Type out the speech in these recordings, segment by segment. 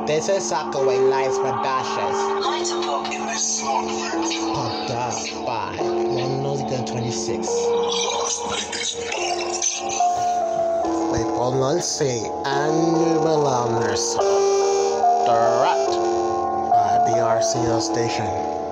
This is Shockaway Lights for Dashes. Popped up by 126. Wait, hold on, see. Annual Owners. Direct by BRCO station.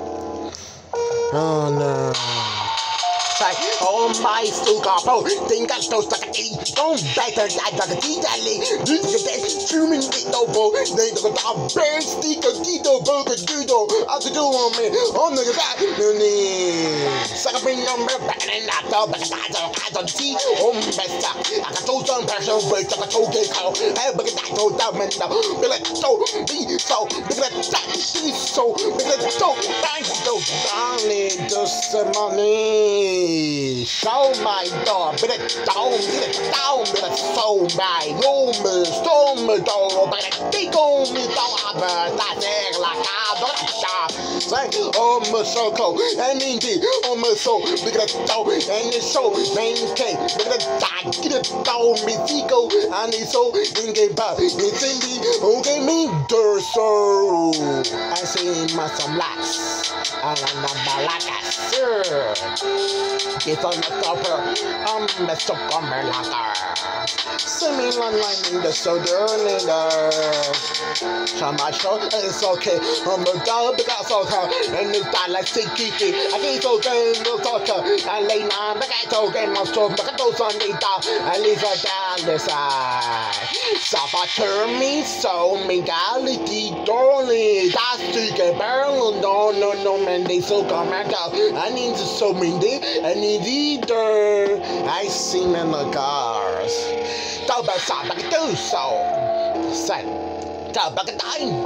Oh no. Say, oh my sugar pro, think I toast like a tea. Don't better like a tea dally. This is the human little boy. They don't have bird sticker, Tito, burger, doodle. I could do on me. Oh no, that sucker bring number back and not the back. I don't see. Oh, best up. I got told some person, but I told get call. I but I told them and be like so, be so, be like that, be so, be like so, thank you, darling, just some money. Show my dog, but it's down, but it's so my room, storm door, but it's big on me, don't have that like I don't stop. Say, oh, my so cold, and indeed, oh, my soul, because it's down, and it's so maintain, but it's that, get it down, me, Tico, and it's so in game back, it's in the, okay, me, dirt, so I see my some lax, and I'm not like a sir. Get on the topper, I'm the succumber lager. Swimming online in the soda later. Some show it's okay. I'm a dog because of her, and it's not like sticky. I need to game the daughter, and lay down the ghetto game of soap, but I don't need that. I leave her down the side. Saboteur me, so me gality, darling. That's to get barrel. No, man, they so come back out. I need to so mean it. I need either. I seen in the cars. Double shot, but do so. Say, double time.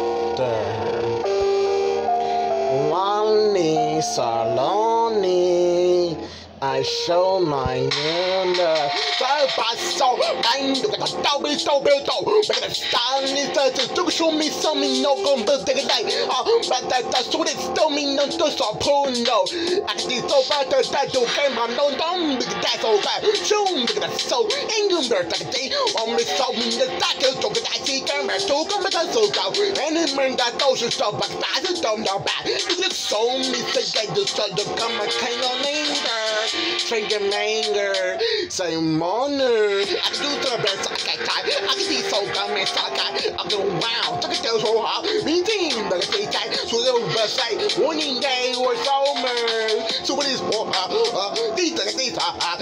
Lonely, so lonely. I show my number. So kind of a double, but the stand is to show me something no good but the day. But that's what it's still mean no to so pull no. I see so bad that you came on no dumb because that's all bad. Soon because so England like a day on me so mean the tackle to get I see camera to come because so go. And it meant that those stuff but that's dumb down bad. It's so me to get the sun to come and kind of anger. Drinking anger, say honor. I can do the best I can see so dumb and so I go wow, took it so hard. Me team, but I say, so the best say, winning day or summer. So what is for these are these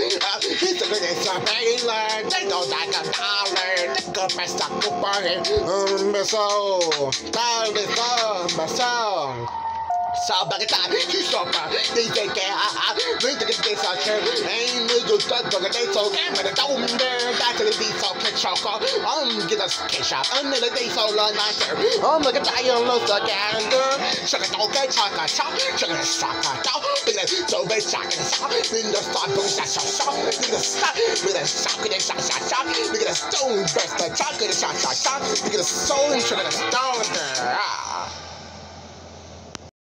are they don't like a dollar. The good best I could buy. So, so back at time, you stop they take care. Look at this, I share. Ain't little duck, they so damn, but I don't dare. That's the beat, so catch your car. Get a skate shop, another day, so long, I care. Look at that, you look like a girl. Sugar, okay, chaka shop, sugar, shaka shop. So they shaka shop, in the start, boom, shaka shop. Look at the stop, with a shock, and a shaka shop. Look at the stone, best, the chocolate, shaka shop. Look at the soul, sugar, the stone.